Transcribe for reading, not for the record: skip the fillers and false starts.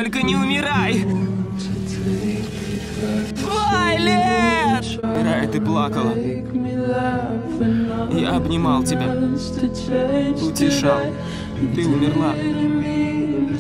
Только не умирай! Вайлет! Рай, ты плакала. Я обнимал тебя. Утешал. Ты умерла.